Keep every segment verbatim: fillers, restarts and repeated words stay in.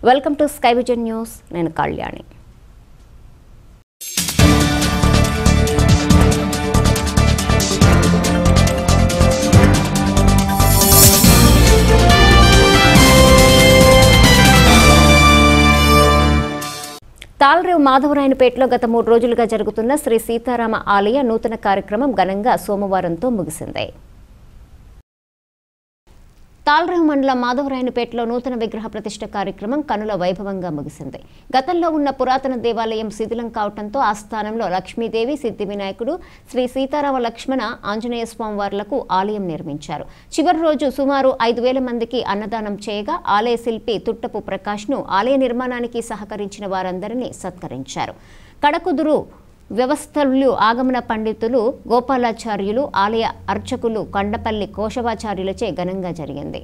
Welcome to sky vision news. నేను కళ్యాణి. తాళ్రేవు మాధవరాయనపేటలో గత మూడు రోజులుగా జరుగుతున్న శ్రీ సీతారామ ఆలయ నూతన కార్యక్రమం ఘనంగా సోమవారంతో ముగిసింది. తాళ్రేవు మండలం మాధవరాయనపేటలో నూతన విగ్రహ ప్రతిష్ఠ కార్యక్రమం కనుల వైభవంగా ముగిసింది. గతంలో ఉన్న పురాతన దేవాలయం శిథిలం కావడంతో ఆ స్థానంలో లక్ష్మీదేవి, సిద్ధి వినాయకుడు, శ్రీ సీతారామ లక్ష్మణ ఆంజనేయ స్వామి వార్లకు ఆలయం నిర్మించారు. చివరి రోజు సుమారు ఐదు వేల మందికి అన్నదానం చేయగా ఆలయ శిల్పి తుట్టపు ప్రకాష్ ను ఆలయ నిర్మాణానికి సహకరించిన వారందరినీ సత్కరించారు. కడకుదురు వ్యవస్థలు ఆగమన పండితులు గోపాలాచార్యులు, ఆలయ అర్చకులు కొండపల్లి కోశవాచార్యులచే ఘనంగా జరిగింది.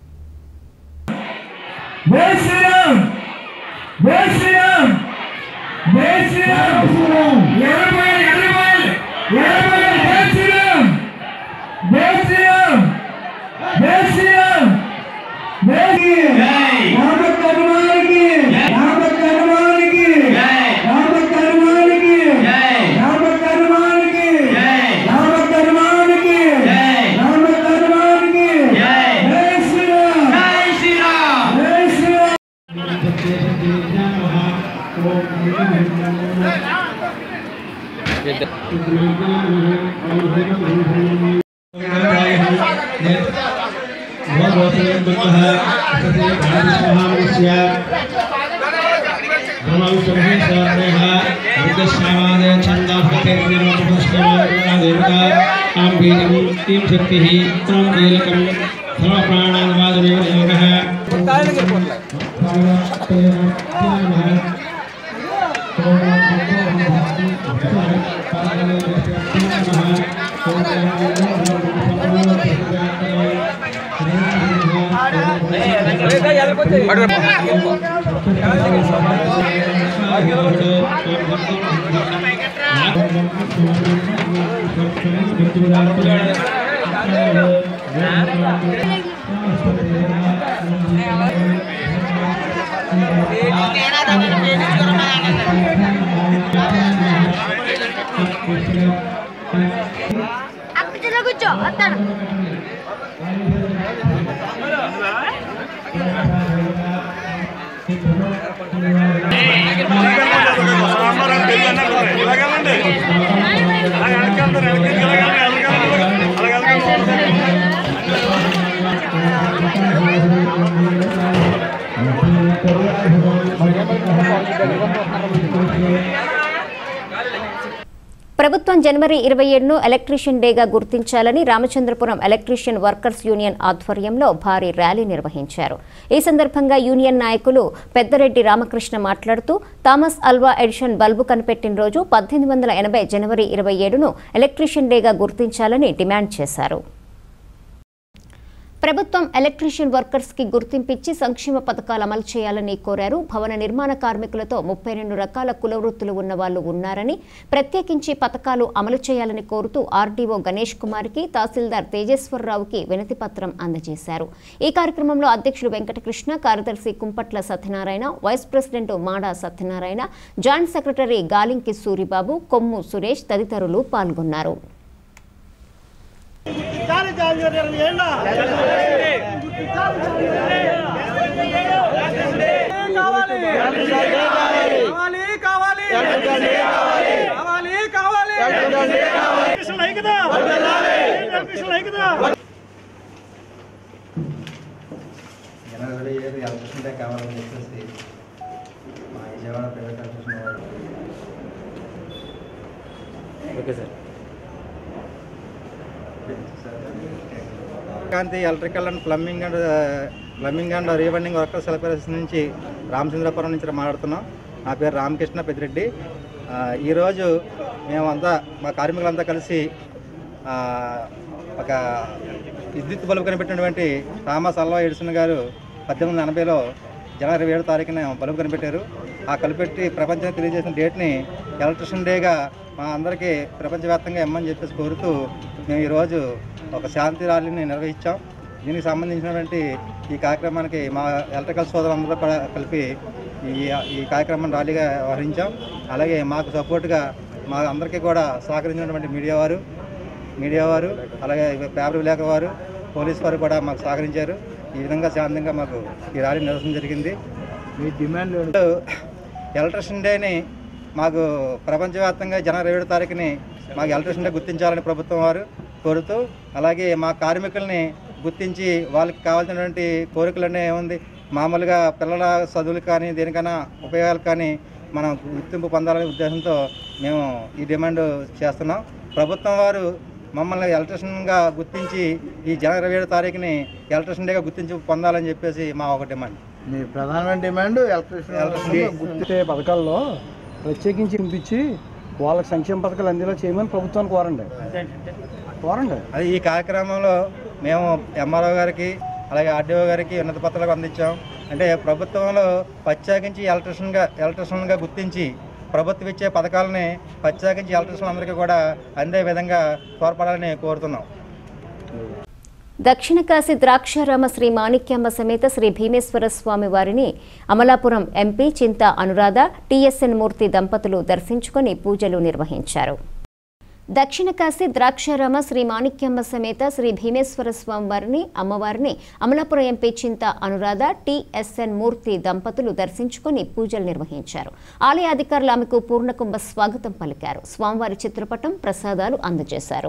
ప్రభుత్వం జనవరి ఇరవై ఏడును ఎలక్ట్రీషియన్ డేగా గుర్తించాలని రామచంద్రపురం ఎలక్ట్రీషియన్ వర్కర్స్ యూనియన్ ఆధ్వర్యంలో భారీ ర్యాలీ నిర్వహించారు. ఈ సందర్భంగా యూనియన్ నాయకులు పెద్దరెడ్డి రామకృష్ణ మాట్లాడుతూ థామస్ అల్వా ఎడిషన్ బల్బు కనిపెట్టిన రోజు పద్దెనిమిది వందల ఎనభై జనవరి ఇరవై ఏడును ఎలక్ట్రీషియన్ డేగా గుర్తించాలని డిమాండ్ చేశారు. ప్రభుత్వం ఎలక్ట్రీషియన్ వర్కర్స్ కి గుర్తింపిచ్చి సంక్షేమ పథకాలు అమలు చేయాలని కోరారు. భవన నిర్మాణ కార్మికులతో ముప్పై రెండు రకాల కులవృత్తులు ఉన్న వాళ్ళు ఉన్నారని, ప్రత్యేకించి పథకాలు అమలు చేయాలని కోరుతూ ఆర్డీఓ గణేష్ కుమార్ కి, తహసీల్దార్ తేజేశ్వరరావుకి వినతి పత్రం అందజేశారు. ఈ కార్యక్రమంలో అధ్యక్షుడు వెంకటకృష్ణ, కార్యదర్శి Kumpatla Satyanarayana, vice president Mada Satyanarayana, joint secretary Galinki Suribabu, Kommu Suresh తదితరులు పాల్గొన్నారు. జనవరి ఏడు ఎలక్ట్రిసిటీ కావాలని చెప్పేసి మా విజయవాడ ప్రైవేట్ ఎలక్ట్రిసిటీ వాళ్ళు okay sir Kanti electrical and plumbing and plumbing and rewinding workers association నుంచి రామచంద్రపురం నుంచి మాట్లాడుతున్నాం. నా పేరు రామకృష్ణ పెద్దిరెడ్డి. ఈరోజు మేమంతా మా కార్మికులంతా కలిసి ఒక విద్యుత్ బల్బు కనిపెట్టినటువంటి థామస్ అల్వా ఎడిసన్ గారు పద్దెనిమిది వందల ఎనభైలో జనవరి ఏడు తారీఖున బల్బు కనిపెట్టారు. ఆ కనిపెట్టి ప్రపంచానికి తెలియజేసిన డేట్ని ఎలక్ట్రిషియన్ డేగా మా అందరికీ ప్రపంచవ్యాప్తంగా ఇమ్మని చెప్పేసి కోరుతూ మేము ఈరోజు ఒక శాంతి ర్యాలీని నిర్వహించాం. దీనికి సంబంధించినటువంటి ఈ కార్యక్రమానికి మా ఎలక్ట్రికల్ సోదరులందరూ కూడా కలిపి ఈ ఈ కార్యక్రమాన్ని ర్యాలీగా వ్యవహరించాం. అలాగే మాకు సపోర్ట్గా మా అందరికీ కూడా సహకరించినటువంటి మీడియా వారు మీడియా వారు అలాగే పేపర్ విలేక వారు పోలీసు వారు కూడా మాకు సహకరించారు. ఈ విధంగా శాంతంగా మాకు ఈ ర్యాలీ నిర్వహించడం జరిగింది. మీ డిమాండ్ ఎలక్ట్రిషన్ డేని మాకు ప్రపంచవ్యాప్తంగా జనవరి ఏడో తారీఖుని మాకు ఎలక్ట్రిషన్ డే గుర్తించాలని ప్రభుత్వం వారు కోరుతూ, అలాగే మా కార్మికుల్ని గుర్తించి వాళ్ళకి కావాల్సినటువంటి కోరికలన్నీ ఏముంది మామూలుగా పిల్లల చదువులకు కానీ దేనికైనా ఉపయోగాలకు కానీ మనం గుర్తింపు పొందాలనే ఉద్దేశంతో మేము ఈ డిమాండ్ చేస్తున్నాం. ప్రభుత్వం వారు మమ్మల్ని ఎలక్ట్రిషన్గా గుర్తించి ఈ జనవరి ఏడో తారీఖుని ఎలక్ట్రిషన్ డేగా గుర్తించి పొందాలని చెప్పేసి మా ఒక డిమాండ్. మీ ప్రధానమైన డిమాండ్ ఎలక్ట్రిషన్ గుర్తించే పథకాల్లో ప్రత్యేకించి పంపించి వాళ్ళకి సంక్షేమ పథకాలు అందేలా చేయమని ప్రభుత్వాన్ని కోరండి కోరండి అది ఈ కార్యక్రమంలో మేము ఎంఆర్ఓ గారికి అలాగే ఆర్డీఓ గారికి ఉన్నత పత్రాలకు అందించాం. అంటే ప్రభుత్వంలో ప్రత్యేకించి ఎలక్ట్రిషన్గా ఎలక్ట్రిషన్గా గుర్తించి ప్రభుత్వం ఇచ్చే పథకాలని ప్రత్యేకించి ఎలక్ట్రిషన్ అందరికీ కూడా అందే విధంగా తోడ్పడాలని కోరుతున్నాం. దక్షిణ కాశీ ద్రాక్షారామ శ్రీ మాణిక్యమ్మ సమేత శ్రీ భీమేశ్వర స్వామి వారిని అమలాపురం ఎంపీ చింత అనురాధ టీఎస్ఎన్ మూర్తి దంపతులు దర్శించుకొని పూజలు నిర్వహించారు. దక్షిణ కాశీ ద్రాక్షారామ శ్రీ మాణిక్యమ్మ సమేత శ్రీ భీమేశ్వర స్వామి వారిని అమ్మవారిని అమలాపురం ఎంపీ చింత అనురాధ టీఎస్ఎన్ మూర్తి దంపతులు దర్శించుకొని పూజలు నిర్వహించారు. ఆలయ అధికారులు ఆమెకు పూర్ణకుంభ స్వాగతం పలికారు. స్వామివారి చిత్రపటం ప్రసాదాలు అందజేశారు.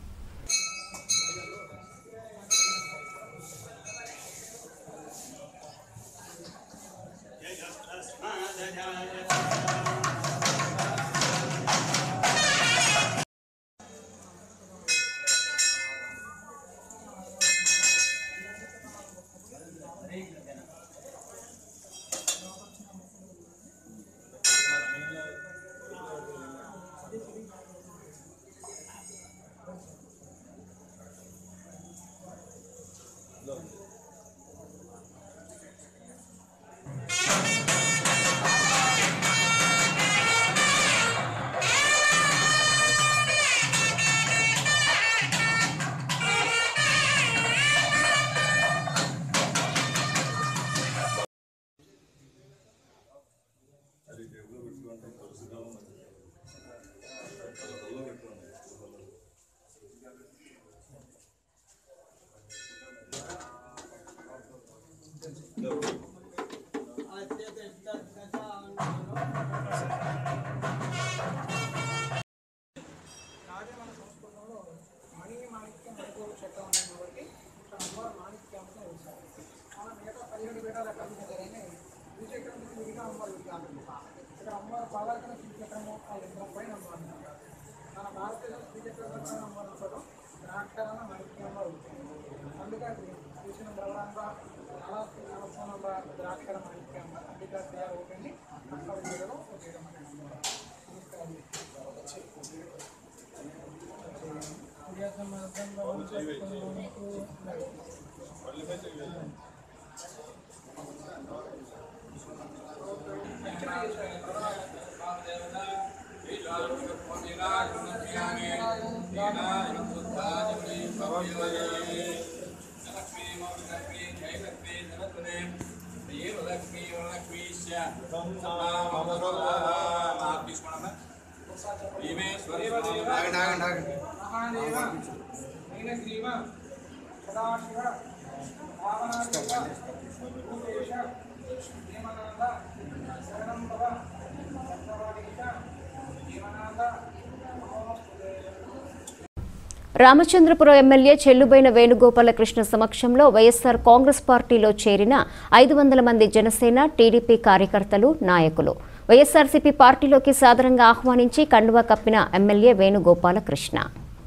రామచంద్రపురం ఎమ్మెల్యే చెల్లుబోయిన వేణుగోపాలకృష్ణ సమక్షంలో వైఎస్ఆర్ కాంగ్రెస్ పార్టీలో చేరిన ఐదు వందల మంది జనసేన టీడీపీ కార్యకర్తలు నాయకులు వైఎస్ఆర్సీపీ పార్టీలోకి సాదరంగా ఆహ్వానించి కండువా కప్పిన ఎమ్మెల్యే వేణుగోపాలకృష్ణ.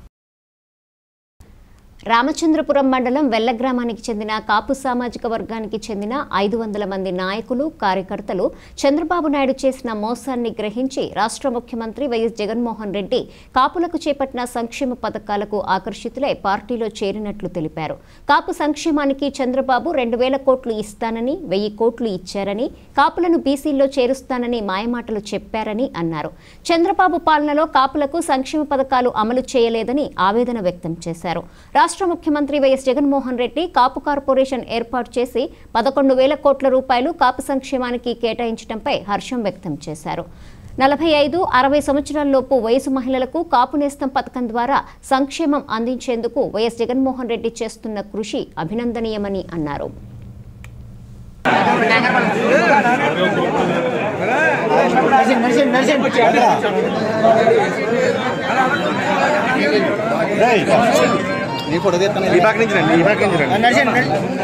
రామచంద్రపురం మండలం వెల్ల గ్రామానికి చెందిన కాపు సామాజిక వర్గానికి చెందిన ఐదు వందల మంది నాయకులు కార్యకర్తలు చంద్రబాబు నాయుడు చేసిన మోసాన్ని గ్రహించి రాష్ట్ర ముఖ్యమంత్రి వైఎస్ జగన్మోహన్ రెడ్డి కాపులకు చేపట్టిన సంక్షేమ పథకాలకు ఆకర్షితులై పార్టీలో చేరినట్లు తెలిపారు. కాపు సంక్షేమానికి చంద్రబాబు రెండు వేల కోట్లు ఇస్తానని వెయ్యి కోట్లు ఇచ్చారని కాపులను బీసీల్లో చేరుస్తానని మాయమాటలు చెప్పారని అన్నారు. చంద్రబాబు పాలనలో కాపులకు సంక్షేమ పథకాలు అమలు చేయలేదని ఆవేదన వ్యక్తం చేశారు. రాష్ట్ర ముఖ్యమంత్రి వైఎస్ జగన్మోహన్ రెడ్డి కాపు కార్పొరేషన్ ఏర్పాటు చేసి పదకొండు వేల కోట్ల రూపాయలు కాపు సంక్షేమానికి కేటాయించడంపై హర్షం వ్యక్తం చేశారు. నలభై ఐదు అరవై సంవత్సరాలలోపు వయసు మహిళలకు కాపు నేస్తం పథకం ద్వారా సంక్షేమం అందించేందుకు వైఎస్ జగన్మోహన్ రెడ్డి చేస్తున్న కృషి అభినందనీయమని అన్నారు. ఈ ఫోటో తీస్తాను ఈ పక్క నుంచి రండి ఈ పక్క నుంచి రండి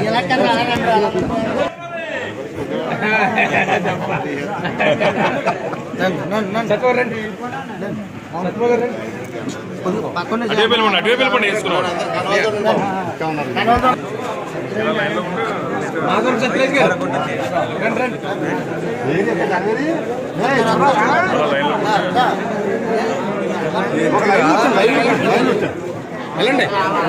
వెళ్ళండి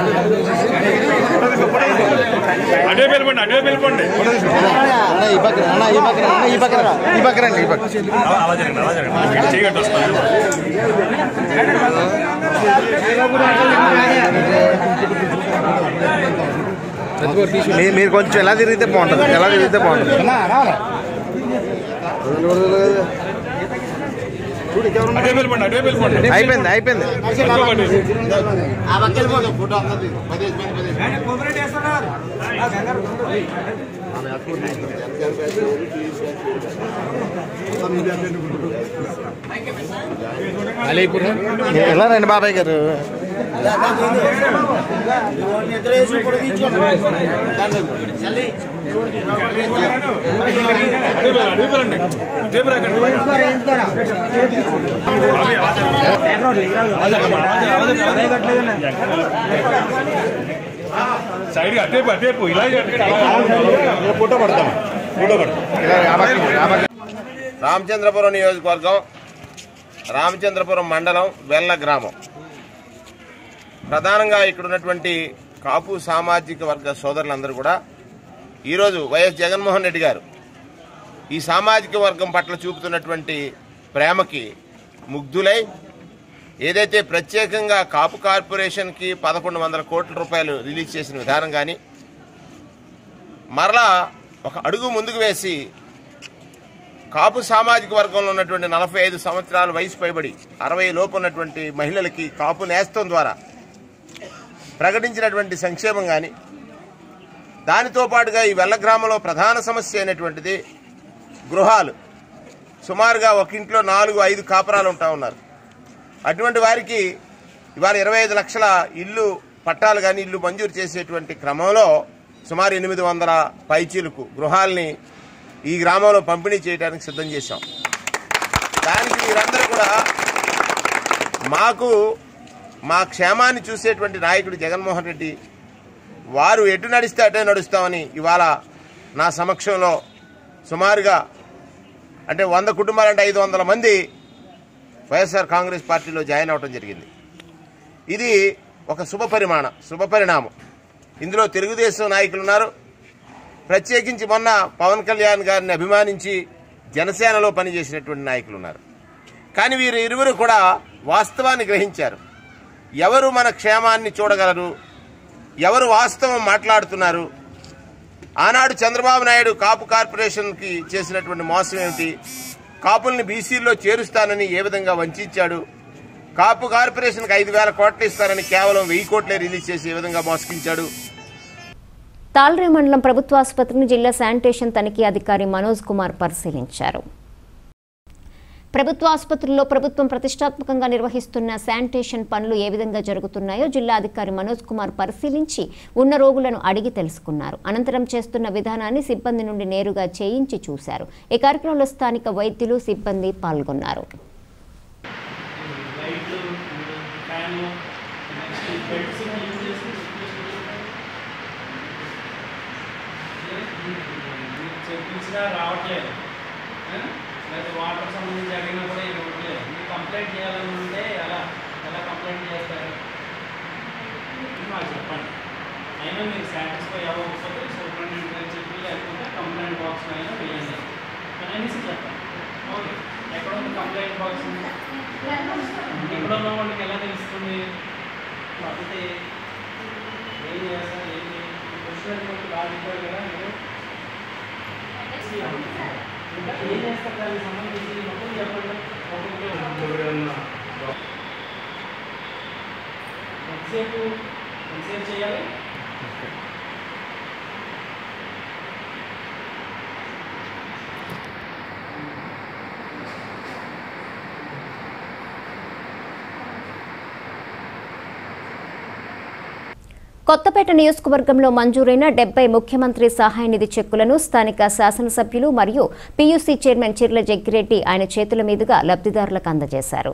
అడే వెళ్ళిపోండి అడే వెళ్ళిపోండి ఈ పక్కన ఈ పక్కన ఈ పక్కన ఈ పక్కన రండి ఈ పక్కన చేయగట్టు వస్తాను. మీరు కొంచెం ఎలా తిరిగితే బాగుంటుంది ఎలా తిరిగితే బాగుంటుంది. అయిపోయింది అయిపోయింది ఎలా రండి బాబాయ్ గారు. రామచంద్రపురం నియోజకవర్గం రామచంద్రపురం మండలం వెల్ల గ్రామం. ప్రధానంగా ఇక్కడ ఉన్నటువంటి కాపు సామాజిక వర్గ సోదరులందరూ కూడా ఈరోజు వైఎస్ జగన్మోహన్ రెడ్డి గారు ఈ సామాజిక వర్గం పట్ల చూపుతున్నటువంటి ప్రేమకి ముగ్ధులై ఏదైతే ప్రత్యేకంగా కాపు కార్పొరేషన్కి పదకొండు వందల కోట్ల రూపాయలు రిలీజ్ చేసిన విధానం కానీ మరలా ఒక అడుగు ముందుకు వేసి కాపు సామాజిక వర్గంలో ఉన్నటువంటి నలభై ఐదు సంవత్సరాల వయసు పైబడి అరవై లోపు ఉన్నటువంటి మహిళలకి కాపు నేస్తం ద్వారా ప్రకటించినటువంటి సంక్షేమం కానీ దానితో పాటుగా ఈ వెల్ల గ్రామంలో ప్రధాన సమస్య అయినటువంటిది గృహాలు. సుమారుగా ఒక ఇంట్లో నాలుగు ఐదు కాపురాలు ఉంటా ఉన్నారు. అటువంటి వారికి ఇవాళ ఇరవై ఐదు లక్షల ఇల్లు పట్టాలు కానీ ఇల్లు మంజూరు చేసేటువంటి క్రమంలో సుమారు ఎనిమిది వందల పైచీలకు గృహాలని ఈ గ్రామంలో పంపిణీ చేయడానికి సిద్ధం చేశాం. దానికి మీరందరూ కూడా మాకు మా క్షేమాన్ని చూసేటువంటి నాయకుడు జగన్మోహన్ రెడ్డి వారు ఎటు నడిస్తే అటే నడుస్తామని ఇవాళ నా సమక్షంలో సుమారుగా అంటే వంద కుటుంబాలంటే ఐదు వందల మంది వైఎస్ఆర్ కాంగ్రెస్ పార్టీలో జాయిన్ అవ్వడం జరిగింది. ఇది ఒక శుభ పరిమాణ శుభ పరిణామం. ఇందులో తెలుగుదేశం నాయకులు ఉన్నారు. ప్రత్యేకించి మొన్న పవన్ కళ్యాణ్ గారిని అభిమానించి జనసేనలో పనిచేసినటువంటి నాయకులు ఉన్నారు. కానీ వీరు ఇరువురు కూడా వాస్తవాన్ని గ్రహించారు. ఎవరు మన క్షేమాన్ని చూడగలరు, ఎవరు వాస్తవం మాట్లాడుతున్నారు, ఆనాడు చంద్రబాబు నాయుడు కాపు కార్పొరేషన్కి చేసినటువంటి మోసం ఏమిటి, కాపుల్ని బీసీల్లో చేరుస్తానని ఏ విధంగా వంచాడు, కాపు కార్పొరేషన్కి ఐదు వేల కోట్లు ఇస్తానని కేవలం వెయ్యి కోట్లే రిలీజ్ చేసి ఏ విధంగా మోసగించాడు. తాళ్రే మండలం ప్రభుత్వ ఆసుపత్రిని జిల్లా శానిటేషన్ తనిఖీ అధికారి మనోజ్ కుమార్ పరిశీలించారు. ప్రభుత్వ ఆసుపత్రుల్లో ప్రభుత్వం ప్రతిష్టాత్మకంగా నిర్వహిస్తున్న శానిటేషన్ పనులు ఏ విధంగా జరుగుతున్నాయో జిల్లా అధికారి మనోజ్ కుమార్ పరిశీలించి ఉన్న రోగులను అడిగి తెలుసుకున్నారు. అనంతరం చేస్తున్న విధానాన్ని సిబ్బంది నుండి నేరుగా చేయించి చూశారు. ఈ కార్యక్రమంలో స్థానిక వైద్యులు సిబ్బంది పాల్గొన్నారు. రావట్లేదు లేదా వాటర్ సంబంధించి అడిగినా కూడా ఇవ్వట్లేదు. మీరు కంప్లైంట్ చేయాలని ఉంటే ఎలా ఎలా కంప్లైంట్ చేస్తారు మాకు చెప్పండి. అయినా మీరు సాటిస్ఫై అవ్వకపోతే సూపరింటెండెంట్ గారు చెప్పి లేకపోతే కంప్లైంట్ బాక్స్ అయినా వేయండి అని అనేసి చెప్పండి. ఓకే, ఎక్కడ ఉంది కంప్లైంట్ బాక్స్? ఇక్కడ ఉన్న వాళ్ళకి ఎలా తెలుస్తుంది? కాకపోతే ఏం చేస్తారు ఏంటి వచ్చినటువంటి వాళ్ళు ఉంటారు కదా మీరు ఇంకా ఏం చేస్తారు దానికి సంబంధించి మొత్తం చెప్పండి ఎంతసేపు ఎంతసేపు చేయాలి కొత్తపేట నియోజకవర్గంలో మంజూరైన డెబ్బై ముఖ్యమంత్రి సహాయ నిధి చెక్కులను స్థానిక శాసనసభ్యులు మరియు పీయూసీ చైర్మన్ చిర్ల జగ్గిరెడ్డి ఆయన చేతుల మీదుగా లబ్ధిదారులకు అందజేశారు.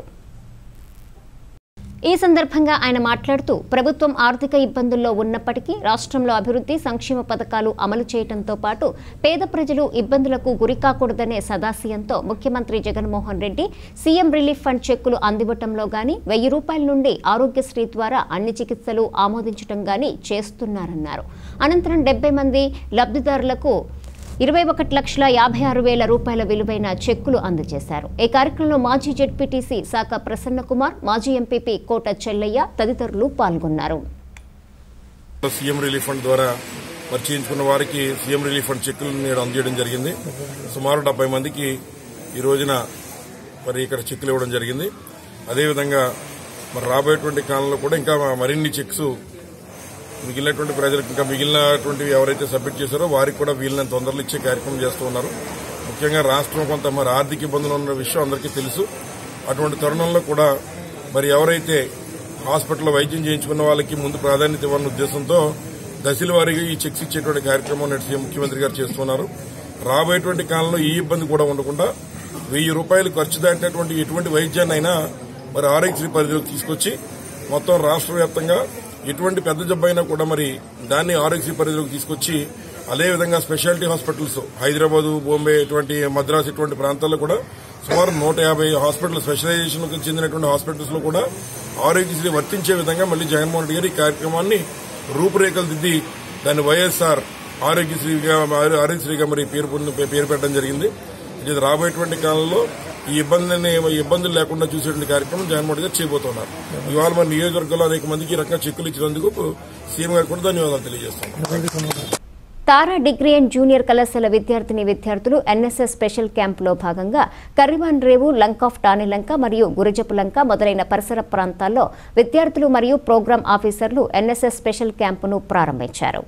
ఈ సందర్భంగా ఆయన మాట్లాడుతూ ప్రభుత్వం ఆర్థిక ఇబ్బందుల్లో ఉన్నప్పటికీ రాష్ట్రంలో అభివృద్ధి సంక్షేమ పథకాలు అమలు చేయడంతో పాటు పేద ప్రజలు ఇబ్బందులకు గురికాకూడదనే సదాశయంతో ముఖ్యమంత్రి Jaganmohan Reddy CM relief fund చెక్కులు అందివ్వటంలో గాని వెయ్యి రూపాయల నుండి ఆరోగ్యశ్రీ ద్వారా అన్ని చికిత్సలు ఆమోదించడం గాని చేస్తున్నారన్నారు. అనంతరం డెబ్బై మంది లబ్ధిదారులకు ఇరవై ఒకటి లక్షల యాభై ఆరు వేల రూపాయల విలువైన చెక్కులు అందజేశారు. ఈ కార్యక్రమంలో మాజీ జెడ్పీటీసీ శాఖ ప్రసన్న కుమార్, మాజీ ఎంపీపీ కోట చెల్లయ్య తదితరులు పాల్గొన్నారు. సీఎం రిలీఫ్ ఫండ్ ద్వారా పరిచయించుకున్న వారికి సీఎం రిలీఫ్ ఫండ్ చెక్కులు నేడు అందజేయడం జరిగింది. సుమారు డెబ్బై మందికి ఈ రోజున మరి ఇక్కడ చెక్కులు ఇవ్వడం జరిగింది. అదేవిధంగా మరి రాబోయేటువంటి కాలంలో కూడా ఇంకా మరిన్ని చెక్స్ మిగిలినటువంటి ప్రజలకు ఇంకా మిగిలినటువంటి ఎవరైతే సబ్మిట్ చేశారో వారికి కూడా వీళ్ళని తొందరలో ఇచ్చే కార్యక్రమం చేస్తూ ఉన్నారు. ముఖ్యంగా రాష్ట్రం కొంత మరి ఆర్థిక ఇబ్బందులు ఉన్న విషయం అందరికీ తెలుసు. అటువంటి తరుణంలో కూడా మరి ఎవరైతే హాస్పిటల్లో వైద్యం చేయించుకున్న వాళ్ళకి ముందు ప్రాధాన్యత ఇవ్వాలన్న ఉద్దేశంతో దశల వారీగా ఈ చెక్స్ ఇచ్చేటువంటి కార్యక్రమం నేడు సీఎం ముఖ్యమంత్రి గారు చేస్తున్నారు. రాబోయేటువంటి కాలంలో ఈ ఇబ్బంది కూడా ఉండకుండా వెయ్యి రూపాయలు ఖర్చు దాటినటువంటి ఎటువంటి వైద్యాన్ని అయినా మరి ఆరోగ్యశ్రీ పరిధిలోకి తీసుకొచ్చి మొత్తం రాష్ట్ర వ్యాప్తంగా ఎటువంటి పెద్ద జబ్బు అయినా కూడా మరి దాన్ని ఆరోగ్యశ్రీ పరిధిలోకి తీసుకొచ్చి అదేవిధంగా స్పెషాలిటీ హాస్పిటల్స్ హైదరాబాద్, బాంబే, ఇటువంటి మద్రాసు ఇటువంటి ప్రాంతాల్లో కూడా సుమారు నూట యాభై హాస్పిటల్ స్పెషలైజేషన్ కు చెందినటువంటి హాస్పిటల్స్ లో కూడా ఆరోగ్యశ్రీ వర్తించే విధంగా మళ్లీ జగన్మోహన్ రెడ్డి గారు ఈ కార్యక్రమాన్ని రూపురేఖలు దిద్ది దాన్ని వైఎస్ఆర్ ఆరోగ్యశ్రీగా ఆరోగ్యశ్రీగా మరి పేరు పేరు పెట్టడం జరిగింది. ఇది రాబోయేటువంటి కాలంలో ఈ ఇబ్బందిని ఇబ్బందులు లేకుండా చూసేటువంటి కార్యక్రమం జగన్మోహన్ రెడ్డి గారు చేయబోతున్నారు. ఇవాళ మన నియోజకవర్గంలో అనేక మందికి ఈ రకంగా చెక్కులు ఇచ్చినందుకు సీఎం గారు కూడా ధన్యవాదాలు తెలియజేస్తున్నారు. తారా డిగ్రీ అండ్ జూనియర్ కళాశాల విద్యార్థిని విద్యార్థులు ఎన్ఎస్ఎస్ స్పెషల్ క్యాంపులో భాగంగా కర్రివాన్ రేవు, లంక్ ఆఫ్ టానిలంక మరియు గురజపు లంక మొదలైన పరిసర ప్రాంతాల్లో విద్యార్థులు మరియు ప్రోగ్రాం ఆఫీసర్లు ఎన్ఎస్ఎస్ స్పెషల్ క్యాంపును ప్రారంభించారు.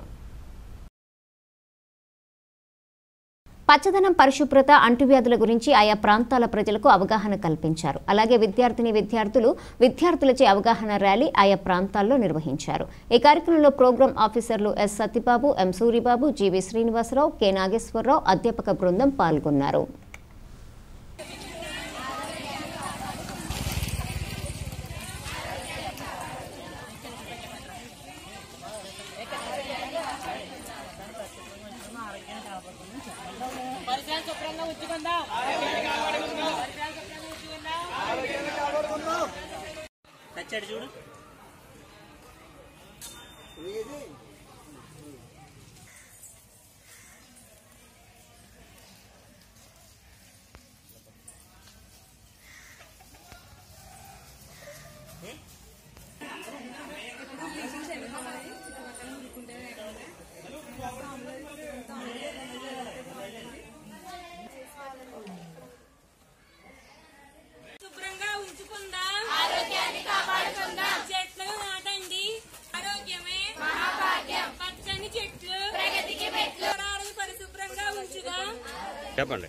పచ్చదనం, పరిశుభ్రత, అంటువ్యాధుల గురించి ఆయా ప్రాంతాల ప్రజలకు అవగాహన కల్పించారు. అలాగే విద్యార్థిని విద్యార్థులు విద్యార్థులచే అవగాహన ర్యాలీ ఆయా ప్రాంతాల్లో నిర్వహించారు. ఈ కార్యక్రమంలో ప్రోగ్రాం ఆఫీసర్లు S Satyababu, M Suribabu, GV Srinivasarao, K Nageswararao, అధ్యాపక బృందం పాల్గొన్నారు. చూడు శుభ్రంగా ఉంచుకుందాం, ఆరోగ్యాన్ని కాపాడుకుందాం, చెట్లు నాటండి, ఆరోగ్యమే మహాభాగ్యం, పచ్చని చెట్లు ప్రగతికి మెట్లు, పరిశుభ్రంగా ఉంచుదాం. చెప్పండి.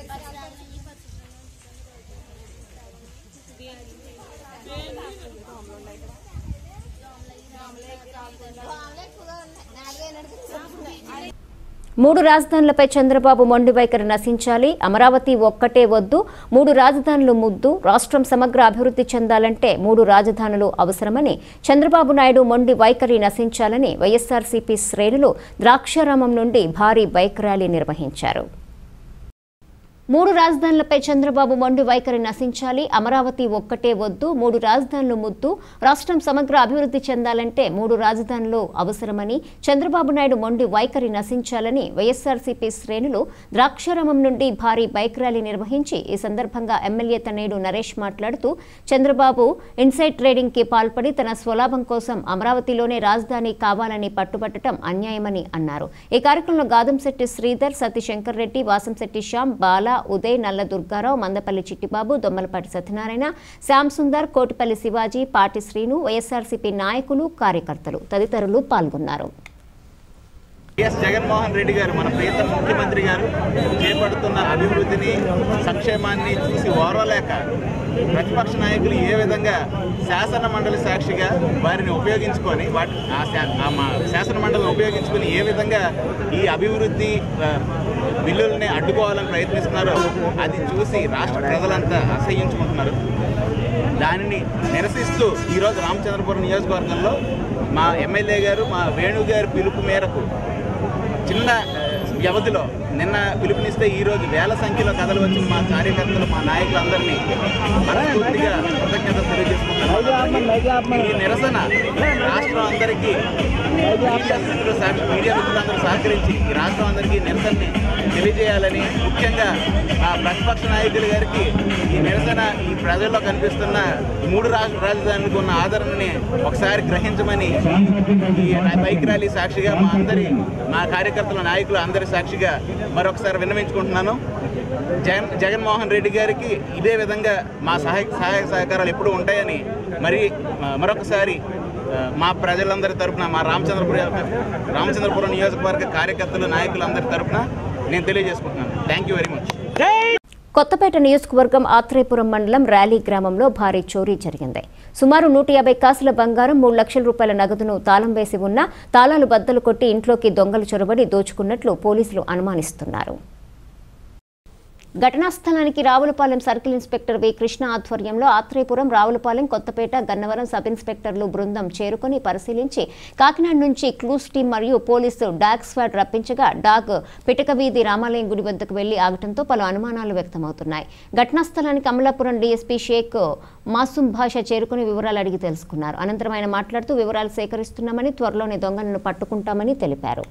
మూడు రాజధానులపై చంద్రబాబు మొండి వైఖరి నశించాలి, అమరావతి ఒక్కటే వద్దు, మూడు రాజధానులు ముద్దు, రాష్ట్రం సమగ్ర అభివృద్ధి చెందాలంటే మూడు రాజధానులు అవసరమని చంద్రబాబు నాయుడు మొండి వైఖరి నశించాలని వైఎస్ఆర్సీపీ శ్రేణులు ద్రాక్షారామం నుండి భారీ బైక్ ర్యాలీ నిర్వహించారు. మూడు రాజధానులపై చంద్రబాబు మొండి వైఖరి నశించాలి, అమరావతి ఒక్కటే వద్దు, మూడు రాజధానులు ముద్దు, రాష్ట్రం సమగ్ర అభివృద్ధి చెందాలంటే మూడు రాజధానులు అవసరమని చంద్రబాబు నాయుడు మొండి వైఖరి నశించాలని వైఎస్ఆర్సీపీ శ్రేణులు ద్రాక్షారామం నుండి భారీ బైక్ ర్యాలీ నిర్వహించి ఈ సందర్భంగా ఎమ్మెల్యే తనయుడు నరేష్ మాట్లాడుతూ చంద్రబాబు ఇన్సైడ్ ట్రేడింగ్ కి పాల్పడి తన స్వలాభం కోసం అమరావతిలోనే రాజధాని కావాలని పట్టుబట్టడం అన్యాయమని అన్నారు. ఈ కార్యక్రమంలో గాదంశెట్టి శ్రీధర్, సతీశంకర్ రెడ్డి, వాసంశెట్టి శ్యామ్, బాల, ఉదయ్, నల్ల దుర్గారావు, మందపల్లి చిట్టిబాబు, దొమ్మలపాటి సత్యనారాయణ, శ్యామ్ సుందర్, కోటిపల్లి శివాజీ, పాటి శ్రీను, వైఎస్ఆర్సీపీ నాయకులు, కార్యకర్తలు తదితరులు పాల్గొన్నారు. వైఎస్ జగన్మోహన్ రెడ్డి గారు మన ప్రియతమ ముఖ్యమంత్రి గారు చేపడుతున్న అభివృద్ధిని, సంక్షేమాన్ని చూసి ఓర్వలేక ప్రతిపక్ష నాయకులు ఏ విధంగా శాసన మండలి సాక్షిగా వారిని ఉపయోగించుకొని వాటి ఆ శాసన మండలిని ఉపయోగించుకొని ఏ విధంగా ఈ అభివృద్ధి బిల్లుల్ని అడ్డుకోవాలని ప్రయత్నిస్తున్నారో అది చూసి రాష్ట్ర ప్రజలంతా అసహ్యించుకుంటున్నారు. దానిని నిరసిస్తూ ఈరోజు రామచంద్రపురం నియోజకవర్గంలో మా ఎమ్మెల్యే గారు, మా వేణు గారి పిలుపు మేరకు చిన్న వ్యవధిలో నిన్న పిలుపునిస్తే ఈరోజు వేల సంఖ్యలో కథలు వచ్చిన మా కార్యకర్తలు, మా నాయకులందరినీ మనస్ఫూర్తిగా కృతజ్ఞతలు తెలియజేసుకుంటున్నారు. ఈ నిరసన రాష్ట్రం అందరికీ మీడియా మిత్రులు మీడియా మిత్రులందరూ సహకరించి ఈ రాష్ట్రం అందరికీ నిరసనని తెలియజేయాలని, ముఖ్యంగా ఆ ప్రతిపక్ష నాయకుల గారికి ఈ నిరసన ఈ ప్రజల్లో కనిపిస్తున్న మూడు రాష్ట్ర రాజధానులకు ఉన్న ఆదరణని ఒకసారి గ్రహించమని ఈ బైక్ ర్యాలీ సాక్షిగా మా అందరి మా కార్యకర్తల నాయకులు అందరి సాక్షిగా మరొకసారి విన్నవించుకుంటున్నాను. జగన్ జగన్మోహన్ రెడ్డి గారికి ఇదే విధంగా మా సహాయ సహాయ సహకారాలు ఎప్పుడూ ఉంటాయని మరి మరొకసారి మా ప్రజలందరి తరఫున, మా రామచంద్రపురం రామచంద్రపురం నియోజకవర్గ కార్యకర్తలు, నాయకులందరి తరఫున నేను తెలియజేసుకుంటున్నాను. Thank you very much. Kothapeta నియోజకవర్గం ఆత్రేయపురం మండలం ర్యాలీ గ్రామంలో భారీ చోరీ జరిగింది. సుమారు నూట యాభై కాసుల బంగారం, మూడు లక్షల రూపాయల నగదును తాళం వేసి ఉన్న తాళాలు బద్దలు కొట్టి ఇంట్లోకి దొంగలు చొరబడి దోచుకున్నట్లు పోలీసులు అనుమానిస్తున్నారు. ఘటనా స్థలానికి Ravulapalem circle inspector V Krishna ఆధ్వర్యంలో ఆత్రేయపురం, రావులపాలెం, కొత్తపేట, గన్నవరం సబ్ ఇన్స్పెక్టర్లు బృందం చేరుకుని పరిశీలించి కాకినాడ నుంచి క్లూస్ టీం మరియు పోలీసు డాగ్ స్క్వాడ్ రప్పించగా డాగ్ పిటకవీధి రామాలయం గుడి వద్దకు వెళ్లి ఆగటంతో పలు అనుమానాలు వ్యక్తమవుతున్నాయి. ఘటనా స్థలానికి అమలాపురం డీఎస్పీ షేక్ మాసూం భాష చేరుకుని వివరాలు అడిగి తెలుసుకున్నారు. అనంతరం ఆయన మాట్లాడుతూ వివరాలు సేకరిస్తున్నామని, త్వరలోనే దొంగలను పట్టుకుంటామని తెలిపారు.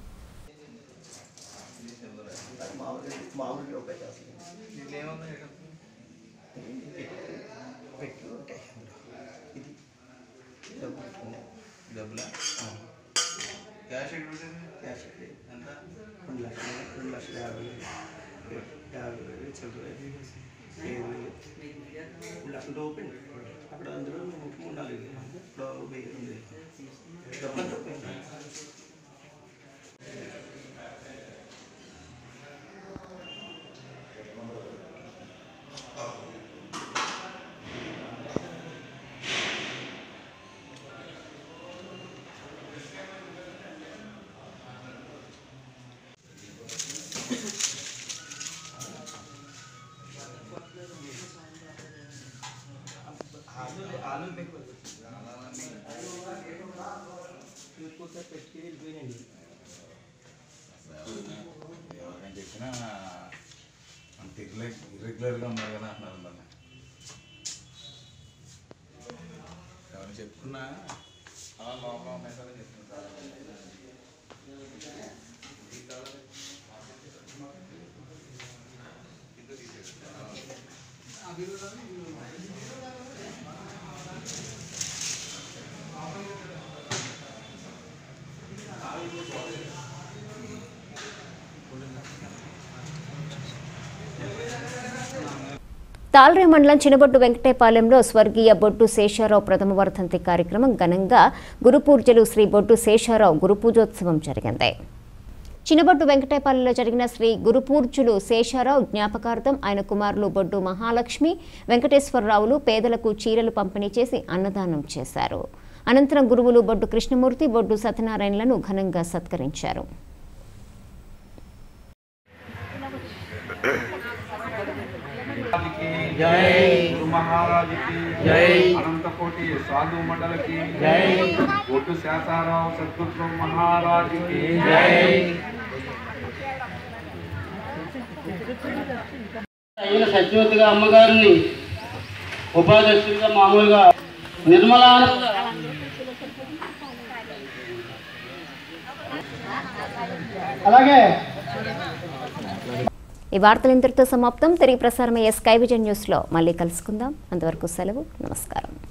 చెప్పినా అంత ఇర్రెగ్యులర్గా ఉన్నారు కదా అంటున్నారు. ఎవరు చెప్పుకున్నా లోపల ఉన్నాయి కదా చెప్తున్నారు. తాల్రే మండలం చినబొడ్డు వెంకటేపాలెంలో స్వర్గీయ బొడ్డు శేషారావు ప్రథమ వర్ధంతి కార్యక్రమం ఘనంగా గురుపూర్జలు శ్రీ బొడ్డు శేషారావు గురుపూజోత్సవం జరిగింది. చినబొడ్డు వెంకటేపాలెంలో జరిగిన శ్రీ గురుపూర్జులు శేషారావు జ్ఞాపకార్థం ఆయన కుమారులు బొడ్డు మహాలక్ష్మి, వెంకటేశ్వరరావులు పేదలకు చీరలు పంపిణీ చేసి అన్నదానం చేశారు. అనంతరం గురువులు బొడ్డు కృష్ణమూర్తి, బొడ్డు సత్యనారాయణలను ఘనంగా సత్కరించారు. जय गुरु महाराज की जय अनंतकोटि साधु मंडल की जय बोटू शेषाराव सद्गुरु महाराज की जय అయిన సత్యవతిగా అమ్మగారిని ఉపాధ్యక్షుడిగా మామూలుగా నిర్మలా అలాగే ఈ వార్తలు ఇంతటితో సమాప్తం. తిరిగి ప్రసారమయ్యే స్కై విజన్ న్యూస్లో మళ్ళీ కలుసుకుందాం. అంతవరకు సెలవు. నమస్కారం.